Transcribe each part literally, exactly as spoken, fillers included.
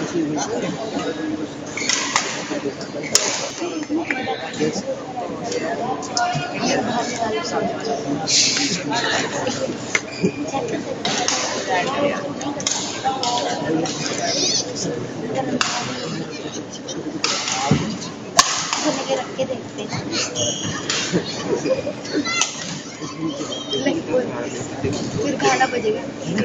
रख के देखते हैं फिर गाना बजेगा।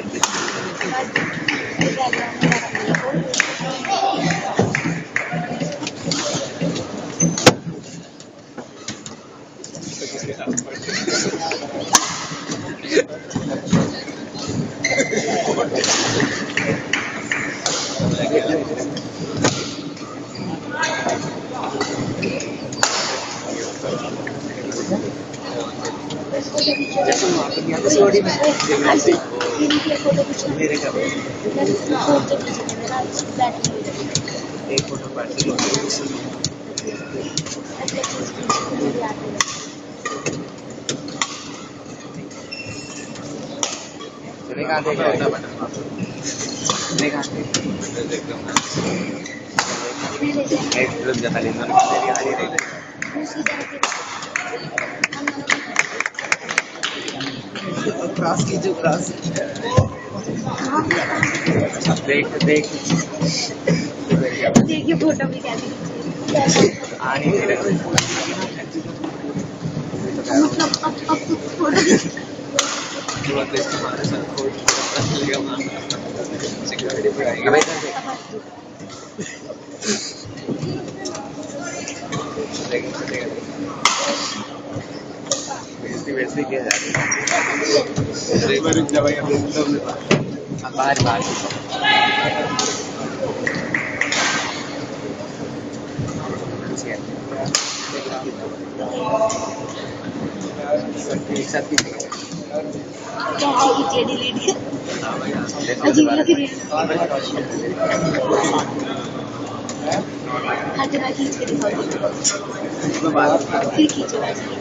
एक फोटो पार्टी चले कहाँ देख रहे हो? चले कहाँ देखते हो? एक फिल्म जता लेना तेरी आ रही है क्रॉस की जो क्रॉस देख देख देखिए फोटो भी क्या आ नहीं रहे मतलब अब अब फोटो हमारे साथ सिक्योरिटी पे आएगा वैसे क्या जा रही है बाहर बाहर एक साथ खींचिए डिलीट अजीब लग रही है। हर जगह खींच के दिखाओ फिर खींचो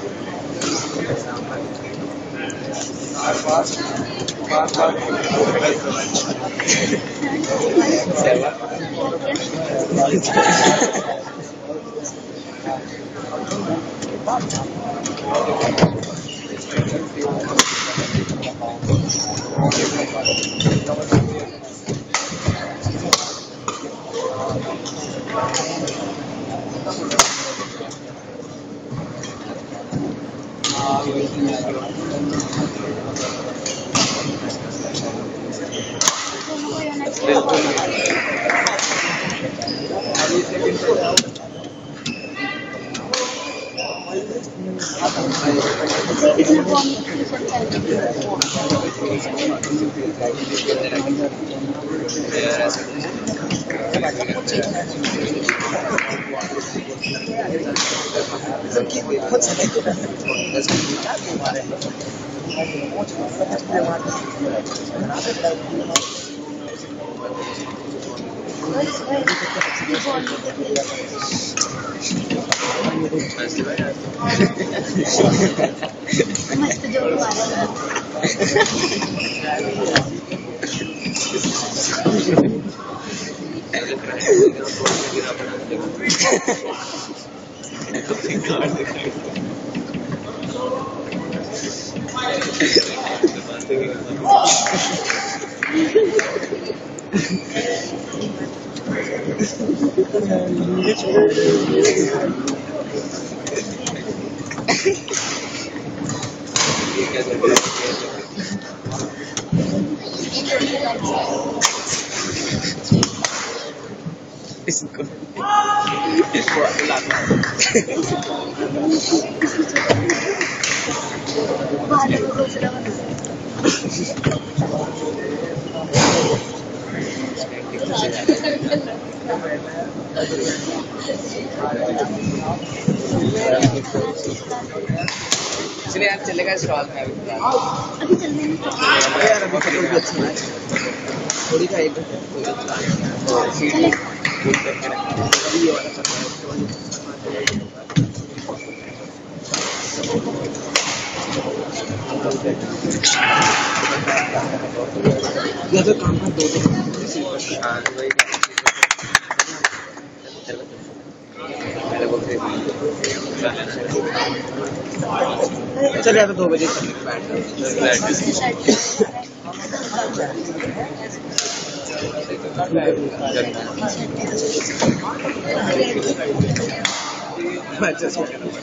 मस्त जोड़ मारा इसको चलिए यार चलेगा स्टॉल में अभी चलने में यार अभी फोटो भी अच्छा है थोड़ी का एक ये तो काम का दो दिन चल या तो दो बजे बैठ